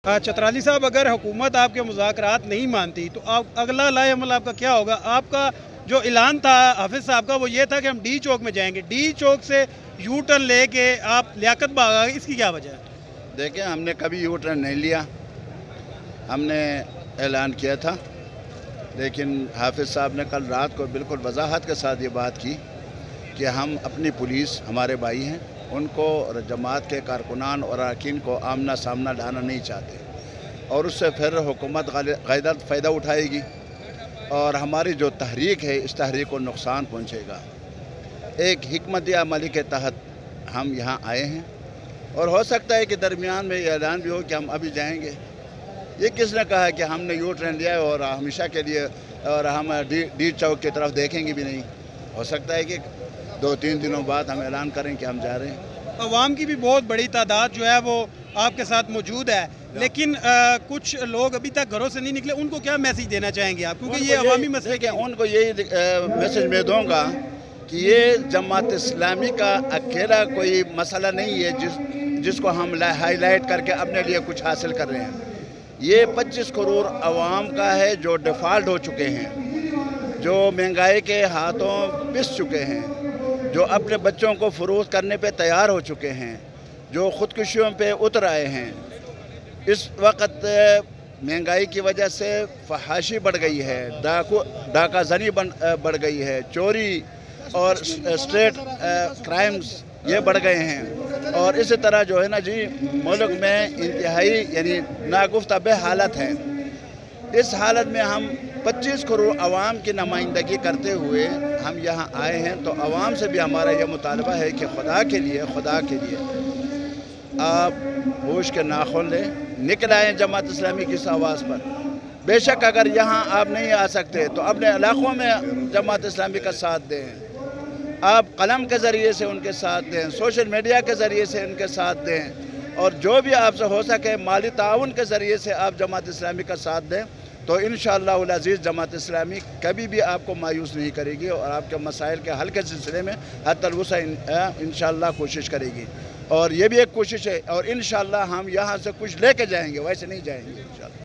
चतराली साहब, अगर हुकूमत आपके मुज़ाकरात नहीं मानती तो आप अगला लाए अमल आपका क्या होगा? आपका जो ऐलान था हाफिज़ साहब का वो ये था कि हम डी चौक में जाएंगे, डी चौक से यू टर्न लेके आप लियाकत बाग आ गए, इसकी क्या वजह है? देखें, हमने कभी यू टर्न नहीं लिया। हमने ऐलान किया था, लेकिन हाफिज़ साहब ने कल रात को बिल्कुल वजाहत के साथ ये बात की कि हम अपनी पुलिस, हमारे भाई हैं, उनको और जमात के कारकुनान और अरकान को आमना सामना लाना नहीं चाहते, और उससे फिर हुकूमत गलत फ़ायदा उठाएगी और हमारी जो तहरीक है इस तहरीक को नुकसान पहुँचेगा। एक हिकमत अमली के तहत हम यहाँ आए हैं, और हो सकता है कि दरमियान में ये ऐलान भी हो कि हम अभी जाएंगे। ये किसने कहा है कि हमने यू टर्न लिया है और हमेशा के लिए और हम डी चौक की तरफ देखेंगे भी नहीं? हो सकता है कि 2-3 दिनों बाद हम ऐलान करें कि हम जा रहे हैं। अवाम की भी बहुत बड़ी तादाद जो है वो आपके साथ मौजूद है, लेकिन कुछ लोग अभी तक घरों से नहीं निकले, उनको क्या मैसेज देना चाहेंगे आप? क्योंकि ये अवामी मसले हैं, उनको यही मैसेज मैं दूँगा कि ये जमात इस्लामी का अकेला कोई मसला नहीं है जिसको हम हाईलाइट करके अपने लिए कुछ हासिल कर रहे हैं। ये 25 करोड़ अवाम का है जो डिफ़ॉल्ट हो चुके हैं, जो महंगाई के हाथों पिस चुके हैं, जो अपने बच्चों को फ़रोख्त करने पे तैयार हो चुके हैं, जो ख़ुदकुशियों पे उतर आए हैं। इस वक्त महंगाई की वजह से फहाशी बढ़ गई है, डाका ज़नी बढ़ गई है, चोरी और स्ट्रेट क्राइम्स ये बढ़ गए हैं, और इसी तरह जो है ना जी, मुल्क में इंतहाई यानी नागुफ्ता बे हालत है। इस हालत में हम 25 करोड़ अवाम की नुमाइंदगी करते हुए हम यहाँ आए हैं, तो अवाम से भी हमारा यह मुतालबा है कि खुदा के लिए आप होश के नाखुन लें, निकल आएँ जमात इस्लामी की इस आवाज़ पर। बेशक अगर यहाँ आप नहीं आ सकते तो अपने इलाक़ों में जमात इस्लामी का साथ दें, आप कलम के ज़रिए से उनके साथ दें, सोशल मीडिया के ज़रिए से उनके साथ दें, और जो भी आपसे हो सके माली ताउन के ज़रिए से आप जमात इस्लामी का साथ दें, तो इंशाअल्लाह उल अज़ीज़ जमात इस्लामी कभी भी आपको मायूस नहीं करेगी और आपके मसाइल के हल के सिलसिले में हत्तल वुसा इंशाअल्लाह कोशिश करेगी। और ये भी एक कोशिश है, और इंशाअल्लाह हम यहाँ से कुछ लेके जाएंगे, वैसे नहीं जाएंगे इंशाअल्लाह।